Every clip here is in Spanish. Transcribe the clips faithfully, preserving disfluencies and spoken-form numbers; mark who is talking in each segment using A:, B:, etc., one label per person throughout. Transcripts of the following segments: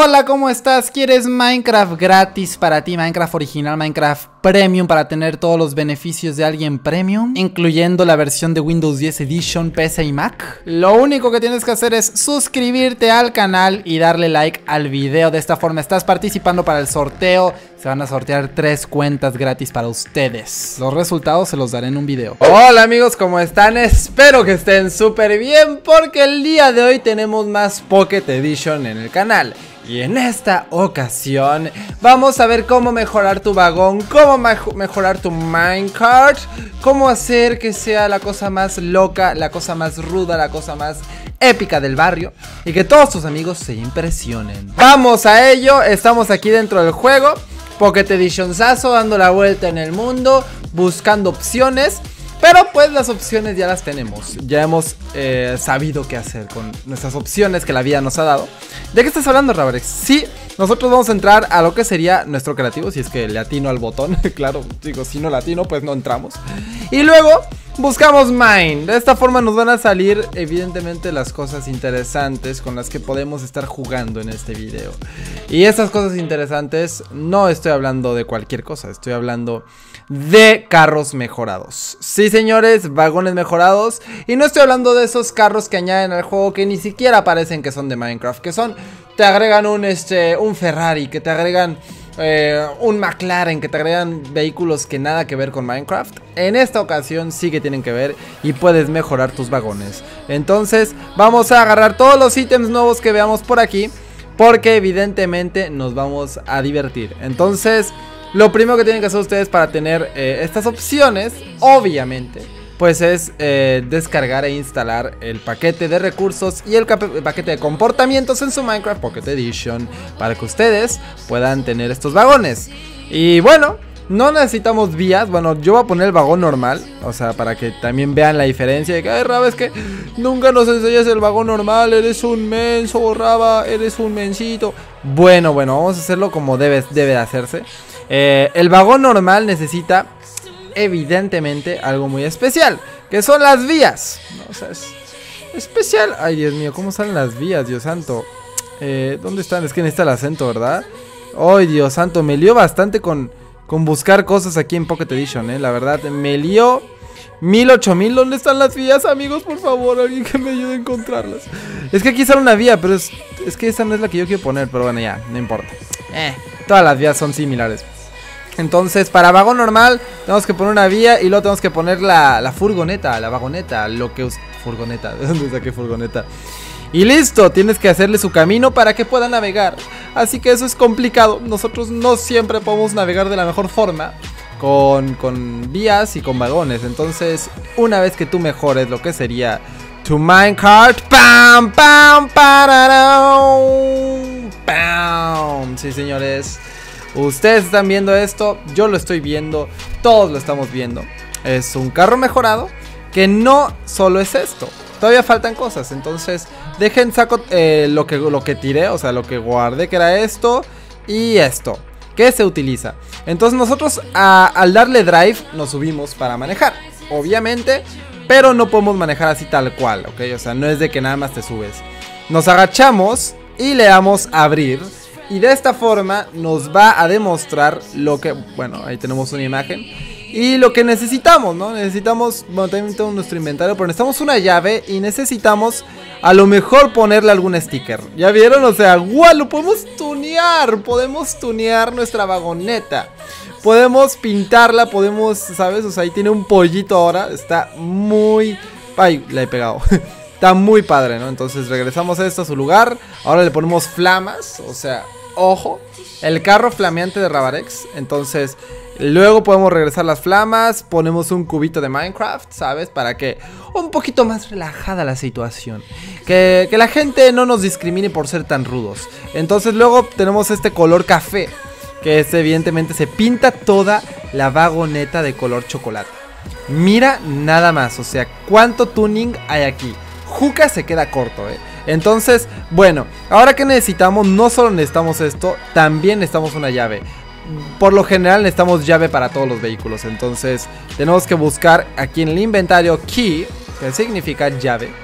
A: Hola, ¿cómo estás? ¿Quieres Minecraft gratis para ti? Minecraft original, Minecraft Premium para tener todos los beneficios de alguien Premium, incluyendo la versión de Windows diez Edition, P C y Mac. Lo único que tienes que hacer es suscribirte al canal y darle like al video. De esta forma estás participando para el sorteo. Se van a sortear tres cuentas gratis para ustedes. Los resultados se los daré en un video. Hola amigos, ¿cómo están? Espero que estén súper bien, porque el día de hoy tenemos más Pocket Edition en el canal. Y en esta ocasión vamos a ver cómo mejorar tu vagón, cómo mejorar tu minecart, cómo hacer que sea la cosa más loca, la cosa más ruda, la cosa más épica del barrio y que todos tus amigos se impresionen. Vamos a ello, estamos aquí dentro del juego, Pocket Edition Sazo, dando la vuelta en el mundo, buscando opciones. Pero pues las opciones ya las tenemos. Ya hemos eh, sabido qué hacer con nuestras opciones que la vida nos ha dado. ¿De qué estás hablando, Rabarex? Sí, nosotros vamos a entrar a lo que sería nuestro creativo. Si es que le atino al botón. Claro, digo, si no le atino pues no entramos. Y luego buscamos Mine. De esta forma nos van a salir evidentemente las cosas interesantes con las que podemos estar jugando en este video. Y estas cosas interesantes no estoy hablando de cualquier cosa. Estoy hablando de carros mejorados. Sí, señores, vagones mejorados. Y no estoy hablando de esos carros que añaden al juego que ni siquiera parecen que son de Minecraft. Que son, te agregan un, este, un Ferrari, que te agregan eh, un McLaren, que te agregan vehículos que nada que ver con Minecraft. En esta ocasión sí que tienen que ver y puedes mejorar tus vagones. Entonces vamos a agarrar todos los ítems nuevos que veamos por aquí, porque evidentemente nos vamos a divertir. Entonces lo primero que tienen que hacer ustedes para tener eh, estas opciones, obviamente, pues es eh, descargar e instalar el paquete de recursos y el, el paquete de comportamientos en su Minecraft Pocket Edition, para que ustedes puedan tener estos vagones. Y bueno, no necesitamos vías. Bueno, yo voy a poner el vagón normal, o sea, para que también vean la diferencia de que, ay, Raba, es que nunca nos enseñas el vagón normal, eres un menso, Raba, eres un mensito. Bueno, bueno, vamos a hacerlo como debe, debe hacerse. Eh, el vagón normal necesita evidentemente algo muy especial, que son las vías, ¿no? O sea, es especial. Ay, Dios mío, ¿cómo salen las vías? Dios santo, eh, ¿dónde están? Es que necesita el acento, ¿verdad? Ay, Dios santo, me lío bastante con, con buscar cosas aquí en Pocket Edition, eh, la verdad, me lío mil, ocho mil. ¿Dónde están las vías, amigos? Por favor, alguien que me ayude a encontrarlas. Es que aquí sale una vía, pero es, es que esa no es la que yo quiero poner. Pero bueno, ya, no importa. Eh, todas las vías son similares. Entonces, para vagón normal tenemos que poner una vía y luego tenemos que poner la, la furgoneta, la vagoneta, lo que... Furgoneta, ¿de dónde saqué furgoneta? Y listo, tienes que hacerle su camino para que pueda navegar. Así que eso es complicado. Nosotros no siempre podemos navegar de la mejor forma con, con vías y con vagones. Entonces, una vez que tú mejores lo que sería tu minecart, ¡pam! ¡Pam! ¡Pararau! ¡Pam! Sí, señores, ustedes están viendo esto, yo lo estoy viendo, todos lo estamos viendo. Es un carro mejorado, que no solo es esto, todavía faltan cosas. Entonces dejen saco eh, lo, que, lo que tiré, o sea, lo que guardé, que era esto y esto, que se utiliza. Entonces nosotros a, al darle drive nos subimos para manejar, obviamente, pero no podemos manejar así tal cual, ¿ok? O sea, no es de que nada más te subes. Nos agachamos y le damos a abrir. Y de esta forma nos va a demostrar lo que... Bueno, ahí tenemos una imagen. Y lo que necesitamos, ¿no? Necesitamos... Bueno, también tenemos nuestro inventario, pero necesitamos una llave y necesitamos a lo mejor ponerle algún sticker. ¿Ya vieron? O sea, ¡guau! Lo podemos tunear. Podemos tunear nuestra vagoneta. Podemos pintarla, podemos... ¿Sabes? O sea, ahí tiene un pollito ahora. Está muy... Ay, la he pegado. Está muy padre, ¿no? Entonces regresamos a esto a su lugar. Ahora le ponemos flamas, o sea... Ojo, el carro flameante de Rabarex. Entonces luego podemos regresar las flamas. Ponemos un cubito de Minecraft, ¿sabes? Para que un poquito más relajada la situación, que, que la gente no nos discrimine por ser tan rudos. Entonces luego tenemos este color café, que es evidentemente se pinta toda la vagoneta de color chocolate. Mira nada más, o sea, cuánto tuning hay aquí. Juca se queda corto, eh. Entonces, bueno, ahora que necesitamos, no solo necesitamos esto, también necesitamos una llave. Por lo general necesitamos llave para todos los vehículos. Entonces tenemos que buscar aquí en el inventario key, que significa llave.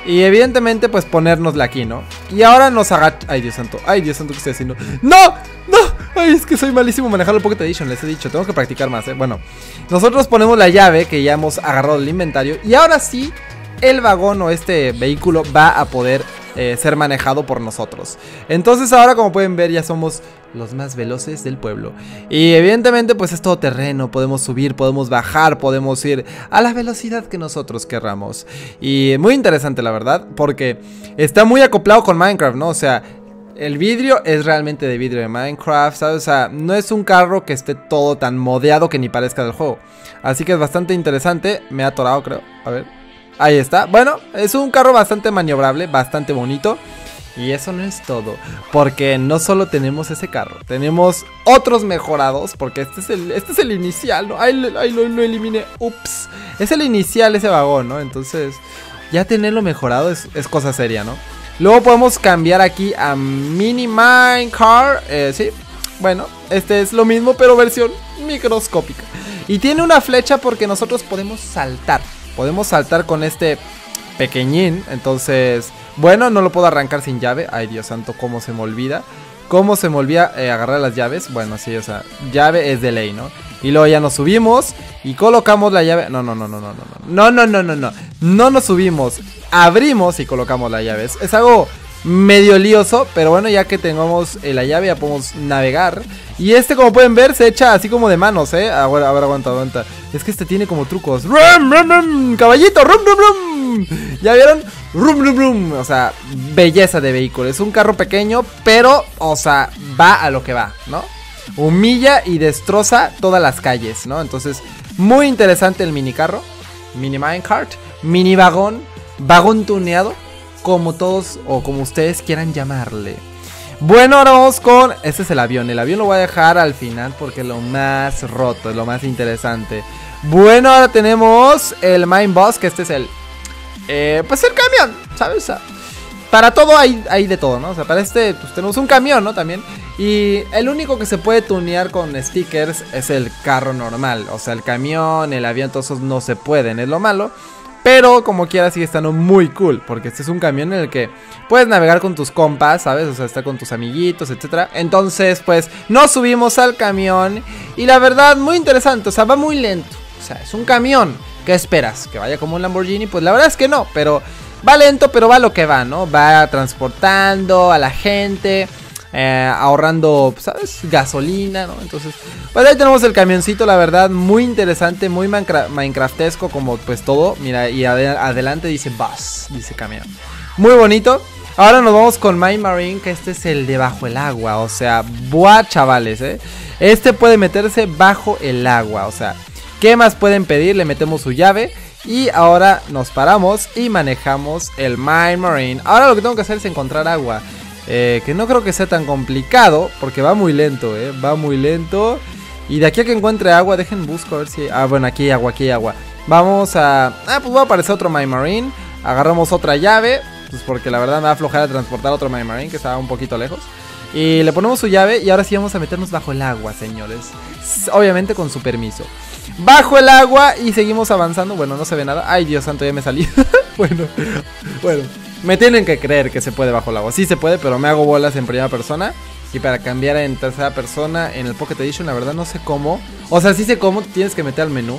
A: Y evidentemente pues ponérnosla aquí, ¿no? Y ahora nos agachamos. Ay, Dios santo, ay, Dios santo, ¿qué estoy haciendo? ¡No! ¡No! Ay, es que soy malísimo manejando el Pocket Edition, les he dicho, tengo que practicar más, ¿eh? Bueno, nosotros ponemos la llave que ya hemos agarrado del inventario. Y ahora sí, el vagón o este vehículo va a poder eh, ser manejado por nosotros. Entonces ahora, como pueden ver, ya somos los más veloces del pueblo. Y evidentemente pues es todo terreno. Podemos subir, podemos bajar, podemos ir a la velocidad que nosotros querramos. Y muy interesante la verdad, porque está muy acoplado con Minecraft, ¿no? O sea, el vidrio es realmente de vidrio de Minecraft, ¿sabes? O sea, no es un carro que esté todo tan modeado que ni parezca del juego. Así que es bastante interesante. Me ha atorado, creo, a ver. Ahí está, bueno, es un carro bastante maniobrable, bastante bonito. Y eso no es todo, porque no solo tenemos ese carro, tenemos otros mejorados, porque este es el, este es el inicial, ¿no? Ahí, ahí lo, lo eliminé, ups. Es el inicial ese vagón, ¿no? Entonces, ya tenerlo mejorado es, es cosa seria, ¿no? Luego podemos cambiar aquí a Mini Minecart, eh, sí. Bueno, este es lo mismo, pero versión microscópica. Y tiene una flecha porque nosotros podemos saltar. Podemos saltar con este pequeñín. Entonces, bueno, no lo puedo arrancar sin llave. Ay, Dios santo, cómo se me olvida. Cómo se me olvida eh, agarrar las llaves. Bueno, sí, o sea, llave es de ley, ¿no? Y luego ya nos subimos y colocamos la llave. No, no, no, no, no, no, no, no, no, no, no. No nos subimos, abrimos y colocamos la llave. Es, es algo medio lioso, pero bueno, ya que tengamos eh, la llave ya podemos navegar. Y este, como pueden ver, se echa así como de manos, ¿eh? A ver, a ver, aguanta, aguanta. Es que este tiene como trucos. ¡Rum, rum, rum! ¡Caballito! ¡Rum, rum, rum! ¿Ya vieron? ¡Rum, rum, rum! O sea, belleza de vehículo. Es un carro pequeño, pero, o sea, va a lo que va, ¿no? Humilla y destroza todas las calles, ¿no? Entonces, muy interesante el mini carro. Mini minecart, mini vagón, vagón tuneado, como todos o como ustedes quieran llamarle. Bueno, ahora vamos con... Este es el avión. El avión lo voy a dejar al final porque es lo más roto, es lo más interesante. Bueno, ahora tenemos el Mine Bus, que este es el... Eh, pues el camión, ¿sabes? O sea, para todo hay, hay de todo, ¿no? O sea, para este pues tenemos un camión, ¿no? También. Y el único que se puede tunear con stickers es el carro normal. O sea, el camión, el avión, todos esos no se pueden, es lo malo. Pero como quiera sigue estando muy cool, porque este es un camión en el que puedes navegar con tus compas, ¿sabes? O sea, estar con tus amiguitos, etcétera. Entonces, pues, nos subimos al camión y la verdad, muy interesante, o sea, va muy lento. O sea, es un camión. ¿Qué esperas? ¿Que vaya como un Lamborghini? Pues la verdad es que no, pero va lento, pero va lo que va, ¿no? Va transportando a la gente, eh, ahorrando, ¿sabes? Gasolina, ¿no? Entonces, pues ahí tenemos el camioncito, la verdad, muy interesante, muy minecraftesco como pues todo. Mira, y ad adelante dice bus, dice camión. Muy bonito. Ahora nos vamos con My Marine, que este es el de bajo el agua, o sea, buah, chavales, ¿eh? Este puede meterse bajo el agua, o sea, ¿qué más pueden pedir? Le metemos su llave. Y ahora nos paramos y manejamos el My Marine. Ahora lo que tengo que hacer es encontrar agua, eh, que no creo que sea tan complicado, porque va muy lento, eh, va muy lento. Y de aquí a que encuentre agua, dejen busco a ver si... Ah, bueno, aquí hay agua, aquí hay agua. Vamos a... Ah, pues va a aparecer otro My Marine. Agarramos otra llave, pues porque la verdad me va a aflojar a transportar otro My Marine, que estaba un poquito lejos. Y le ponemos su llave y ahora sí vamos a meternos bajo el agua, señores. Obviamente con su permiso. Bajo el agua y seguimos avanzando. Bueno, no se ve nada. Ay, Dios santo, ya me salí. Bueno, bueno. Me tienen que creer que se puede bajo el agua. Sí se puede, pero me hago bolas en primera persona. Y para cambiar en tercera persona en el Pocket Edition, la verdad no sé cómo. O sea, sí sé cómo, tienes que meter al menú.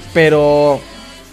A: Pero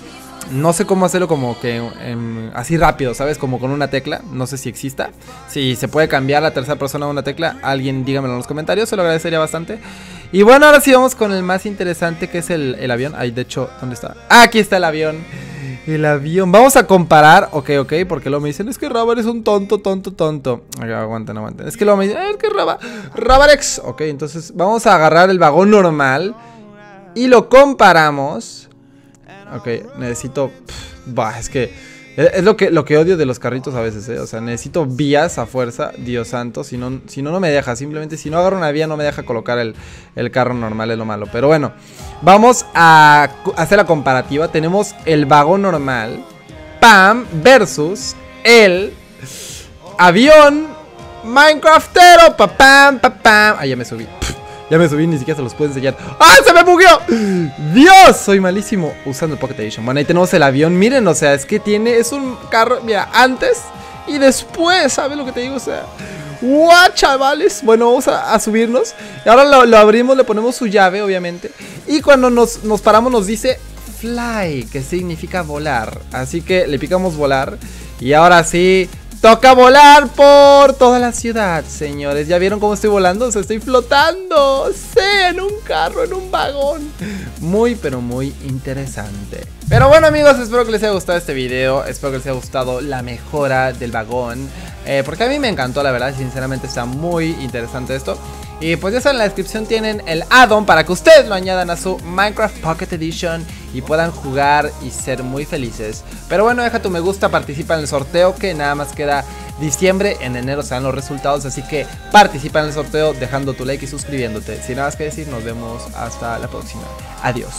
A: no sé cómo hacerlo como que eh, así rápido, ¿sabes? Como con una tecla. No sé si exista. Si se puede cambiar la tercera persona a una tecla, alguien dígamelo en los comentarios, se lo agradecería bastante. Y bueno, ahora sí vamos con el más interesante, que es el, el avión. Ay, de hecho, ¿dónde está? Ah, aquí está el avión. El avión. Vamos a comparar. Ok, ok, porque luego me dicen, es que Rabar es un tonto, tonto, tonto. Okay, aguanten, aguanten. Es que luego me dicen, es que Rabar, Rabarex. Ok, entonces vamos a agarrar el vagón normal y lo comparamos. Ok, necesito... Pff, bah, es que... Es lo que, lo que odio de los carritos a veces, ¿eh? O sea, necesito vías a fuerza, Dios santo. Si no, si no, no me deja. Simplemente si no agarro una vía no me deja colocar el, el carro normal, es lo malo. Pero bueno, vamos a hacer la comparativa. Tenemos el vagón normal, pam, versus el avión Minecraftero, pa pam, pa pam. Ah, ya me subí. Ya me subí, ni siquiera se los puedo enseñar. ¡Ah, se me bugueó! ¡Dios! Soy malísimo usando el Pocket Edition. Bueno, ahí tenemos el avión. Miren, o sea, es que tiene... Es un carro, mira, antes y después, ¿sabes lo que te digo? O sea... ¡Guau, chavales! Bueno, vamos a, a subirnos. Y ahora lo, lo abrimos, le ponemos su llave, obviamente. Y cuando nos, nos paramos nos dice fly, que significa volar. Así que le picamos volar. Y ahora sí, toca volar por toda la ciudad, señores. ¿Ya vieron cómo estoy volando? O sea, estoy flotando. Sí, en un carro, en un vagón. Muy, pero muy interesante. Pero bueno, amigos, espero que les haya gustado este video. Espero que les haya gustado la mejora del vagón. Eh, porque a mí me encantó, la verdad. Sinceramente está muy interesante esto. Y pues ya saben, en la descripción tienen el add-on para que ustedes lo añadan a su Minecraft Pocket Edition y puedan jugar y ser muy felices. Pero bueno, deja tu me gusta, participa en el sorteo que nada más queda diciembre. En enero se dan los resultados, así que participa en el sorteo dejando tu like y suscribiéndote. Sin nada más que decir, nos vemos hasta la próxima. Adiós.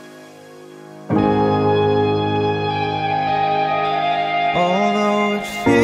A: Although it feels